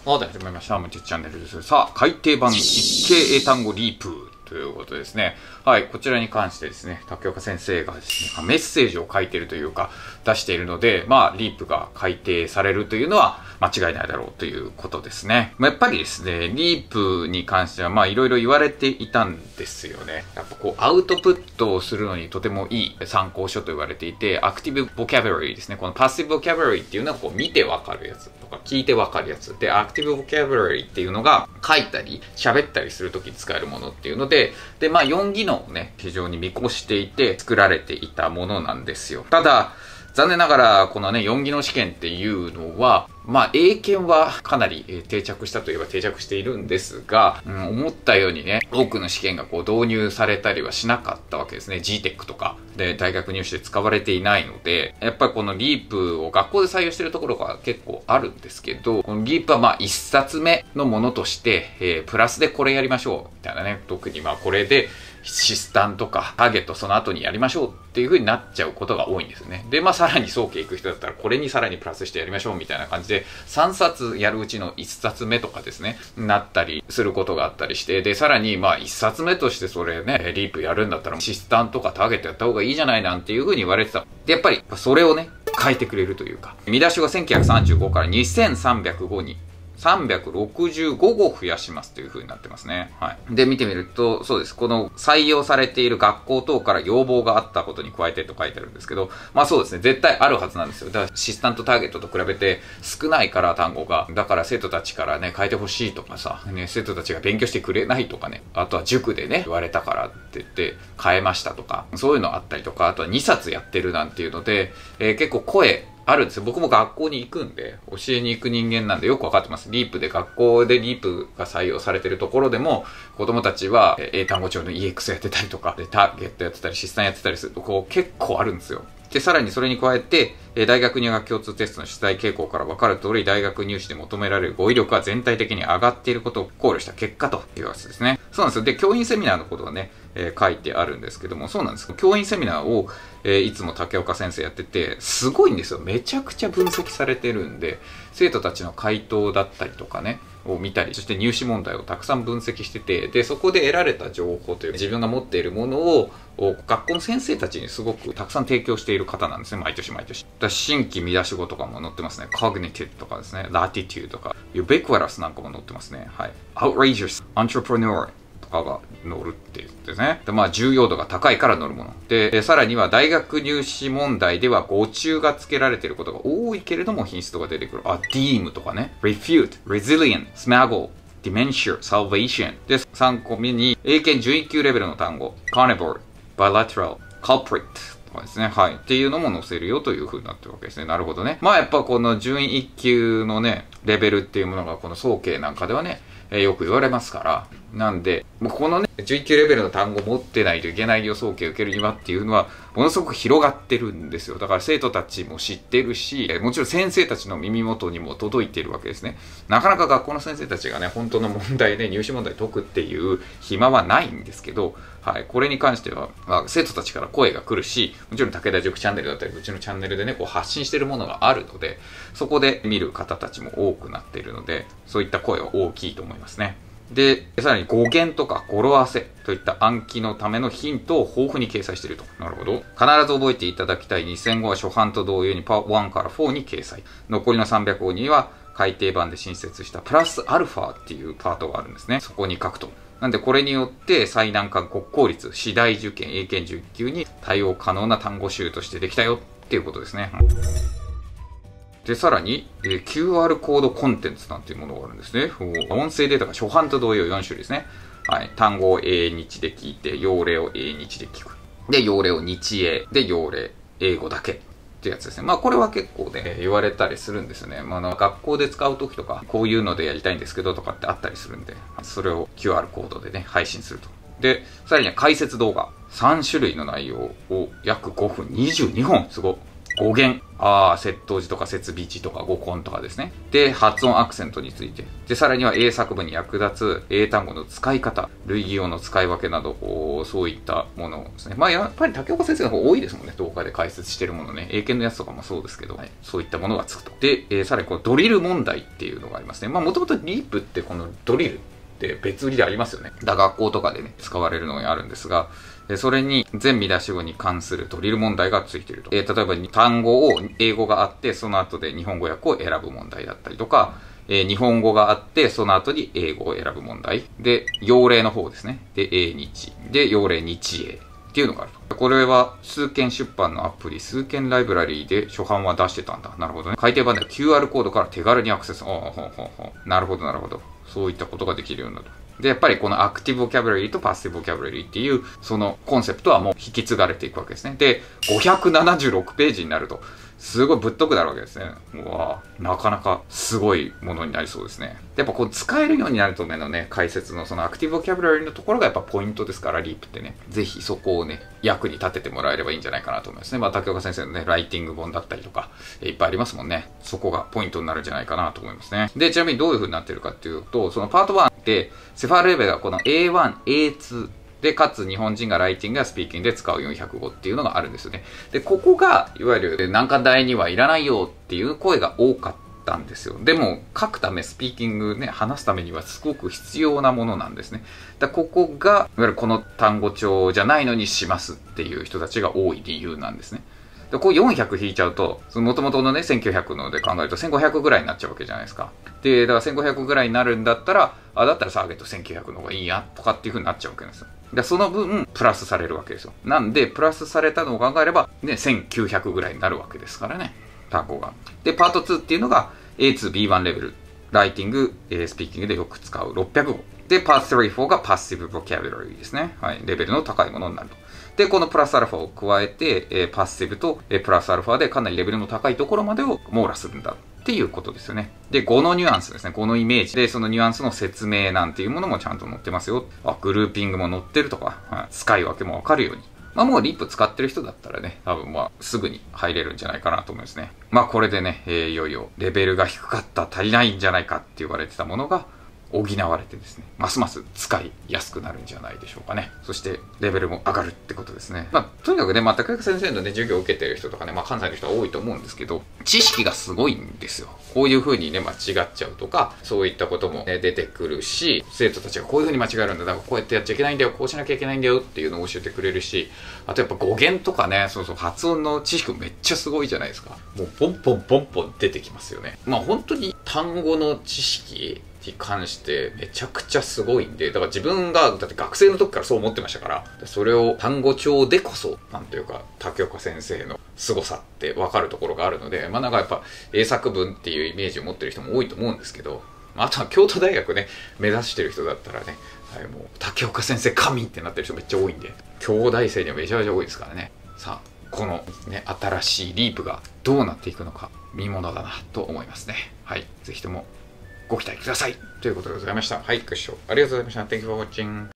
はい、始まりました。もちチャンネルです。さあ、改訂版一形英単語リープということですね。はい、こちらに関してですね、竹岡先生がですね、メッセージを書いているというか、出しているので、リープが改訂されるというのは間違いないだろうということですね。やっぱりですね、リープに関してはいろいろ言われていたんですよね。やっぱアウトプットをするのにとてもいい参考書と言われていて、アクティブボキャブラリーですね。このパッシブボキャブラリーっていうのは見てわかるやつとか聞いてわかるやつで、アクティブボキャブラリーっていうのが書いたり喋ったりするときに使えるものっていうので、4技能をね、非常に見越していて作られていたものなんですよ。ただ、残念ながら、このね、4技能試験っていうのは、英検はかなり定着したといえば定着しているんですが、思ったようにね、多くの試験が導入されたりはしなかったわけですね。GTEC とかで大学入試で使われていないので、やっぱりこのリープを学校で採用しているところが結構あるんですけど、このリープは1冊目のものとして、プラスでこれやりましょうみたいなね、特にこれでシスタンとかターゲットその後にやりましょうっていう風になっちゃうことが多いんですよね。で、さらに早期行く人だったらこれにさらにプラスしてやりましょうみたいな感じで3冊やるうちの1冊目とかですね、なったりすることがあったりして、で、さらに1冊目としてそれね、リープやるんだったらシスタンとかターゲットやった方がいいじゃないなんていう風に言われてた。で、やっぱりそれをね、変えてくれるというか、見出しが1935から2305に365語増やしますという風になってますね。はい。で、見てみると、そうです。この採用されている学校等から要望があったことに加えてと書いてあるんですけど、そうですね。絶対あるはずなんですよ。だから、シスタントターゲットと比べて少ないから単語が。だから生徒たちからね、変えてほしいとかさ、ね、生徒たちが勉強してくれないとかね、あとは塾でね、言われたからって言って変えましたとか、そういうのあったりとか、あとは2冊やってるなんていうので、結構声、あるんですよ。僕も学校に行くんで、教えに行く人間なんでよくわかってます。リープで学校でリープが採用されてるところでも、子供たちは英単語帳の EX やってたりとか、でターゲットやってたり、シスタンやってたりすると、結構あるんですよ。で、さらにそれに加えて、大学入学共通テストの出題傾向から分かる通り、大学入試で求められる語彙力は全体的に上がっていることを考慮した結果というやつですね。そうなんですよ。で、教員セミナーのことがね、書いてあるんですけども、そうなんです。教員セミナーを、いつも竹岡先生やってて、すごいんですよ。めちゃくちゃ分析されてるんで、生徒たちの回答だったりとかね、を見たり、そして入試問題をたくさん分析してて、で、そこで得られた情報という自分が持っているものを学校の先生たちにすごくたくさん提供している方なんですね、毎年毎年。新規見出し語とかも載ってますね。cognitive とかですね、latitude とか、ubiquitous なんかも載ってますね。はい。outrageous, entrepreneur とかが載るって言ってね。で、重要度が高いから載るもの。で、さらには大学入試問題では語中が付けられていることが多いけれども品質とか出てくる。deem とかね。refute, resilient, smuggle, dementia, salvation。で、3個目に英検準1級レベルの単語。carnivore, bilateral, culprit。ですね。はい。っていうのも載せるよという風になってるわけですね。なるほどね。やっぱこの準1級のね、レベルっていうものがこの早慶なんかではね、よく言われますから。なんで、このね、11級レベルの単語を持ってないといけないよ、早慶受けるにはっていうのは、ものすごく広がってるんですよ。だから生徒たちも知ってるし、もちろん先生たちの耳元にも届いているわけですね。なかなか学校の先生たちがね、本当の問題で入試問題解くっていう暇はないんですけど、はい、これに関しては、生徒たちから声が来るし、もちろん武田塾チャンネルだったり、うちのチャンネルでね、発信しているものがあるので、そこで見る方たちも多くなっているので、そういった声は大きいと思いますね。で、さらに語源とか語呂合わせといった暗記のためのヒントを豊富に掲載していると。なるほど。必ず覚えていただきたい2000語は初版と同様にパート1から4に掲載。残りの300語には改訂版で新設したプラスアルファっていうパートがあるんですね。そこに書くと。なんでこれによって最難関国公立、私大受験、英検準級に対応可能な単語集としてできたよっていうことですね。で、さらに、QR コードコンテンツなんていうものがあるんですね。音声データが初版と同様4種類ですね。はい。単語を英日で聞いて、用例を英日で聞く。で、用例を日英。で、用例、英語だけ。ってやつですね。これは結構ね、言われたりするんですよね。学校で使うときとか、こういうのでやりたいんですけどとかってあったりするんで、それを QR コードでね、配信すると。で、さらには解説動画。3種類の内容を約5分22本。すごい。 語源、接頭字とか接尾字とか語根とかですね。で、発音アクセントについて。で、さらには英作文に役立つ英単語の使い方、類義語の使い分けなど、そういったものですね。やっぱり竹岡先生の方多いですもんね。動画で解説してるものね。英検のやつとかもそうですけど、そういったものがつくと。で、さらにこのドリル問題っていうのがありますね。もともとリープってこのドリルって別売りでありますよね。学校とかでね、使われるのがあるんですが、それに全見出し語に関するドリル問題がついていると。例えば単語を英語があって、その後で日本語訳を選ぶ問題だったりとか、日本語があって、その後に英語を選ぶ問題。で、用例の方ですね。で、英日。で、用例日英。っていうのがあると。これは、数件出版のアプリ、数件ライブラリーで初版は出してたんだ。なるほどね。改訂版では QR コードから手軽にアクセス。なるほど、なるほど。そういったことができるようになると。で、やっぱりこのアクティブボキャブラリーとパッシブボキャブラリーっていう、そのコンセプトはもう引き継がれていくわけですね。で、576ページになると、すごいぶっとくなるわけですね。うわなかなかすごいものになりそうですね。やっぱこう使えるようになるためのね、解説のそのアクティブボキャブラリーのところがやっぱポイントですから、リープってね。ぜひそこをね、役に立ててもらえればいいんじゃないかなと思いますね。竹岡先生のね、ライティング本だったりとか、いっぱいありますもんね。そこがポイントになるんじゃないかなと思いますね。で、ちなみにどういう風になってるかっていうと、そのパート1って、セファールレベルがこの A1、A2、で、かつ日本人がライティングやスピーキングで使う400語っていうのがあるんですよね。で、ここが、いわゆる難関大にはいらないよっていう声が多かったんですよ。でも、書くため、スピーキングね、話すためにはすごく必要なものなんですね。ここが、いわゆるこの単語帳じゃないのにしますっていう人たちが多い理由なんですね。で、こう400引いちゃうと、元々のね、1900ので考えると1500ぐらいになっちゃうわけじゃないですか。で、だから1500ぐらいになるんだったら、だったらサーゲット1900の方がいいや、とかっていう風になっちゃうわけですよ。で、その分、プラスされるわけですよ。なんで、プラスされたのを考えれば、ね、1900ぐらいになるわけですからね。単語が。で、パート2っていうのが、A2、B1 レベル。ライティング、スピーキングでよく使う600語。で、パート3、4がパッシブボキャブラリーですね。はい。レベルの高いものになると。で、このプラスアルファを加えて、パッシブと、プラスアルファでかなりレベルの高いところまでを網羅するんだっていうことですよね。で、語のニュアンスですね。語のイメージで、そのニュアンスの説明なんていうものもちゃんと載ってますよ。グルーピングも載ってるとか、使い分けもわかるように。もうリップ使ってる人だったらね、多分すぐに入れるんじゃないかなと思いますね。これでね、いよいよレベルが低かった、足りないんじゃないかって言われてたものが、補われてですね、ますます使いやすくなるんじゃないでしょうかね。そして、レベルも上がるってことですね。とにかくね、竹岡先生のね、授業を受けてる人とかね、関西の人は多いと思うんですけど、知識がすごいんですよ。こういう風にね、間違っちゃうとか、そういったこともね、出てくるし、生徒たちがこういう風に間違えるんだ、だからこうやってやっちゃいけないんだよ、こうしなきゃいけないんだよっていうのを教えてくれるし、あとやっぱ語源とかね、発音の知識めっちゃすごいじゃないですか。もうポンポンポンポン出てきますよね。本当に単語の知識、に関してめちゃくちゃすごいんで、だから自分がだって学生の時からそう思ってましたから、それを単語帳でこそなんというか竹岡先生の凄さって分かるところがあるので、なんかやっぱ英作文っていうイメージを持ってる人も多いと思うんですけど、あとは京都大学ね目指してる人だったらね、もう竹岡先生神ってなってる人めっちゃ多いんで、京大生にはめちゃめちゃ多いですからね。さあこのね新しいリープがどうなっていくのか見ものだなと思いますね。はい、ぜひともご期待くださいということでございました。はい、ご視聴ありがとうございました。Thank you for watching.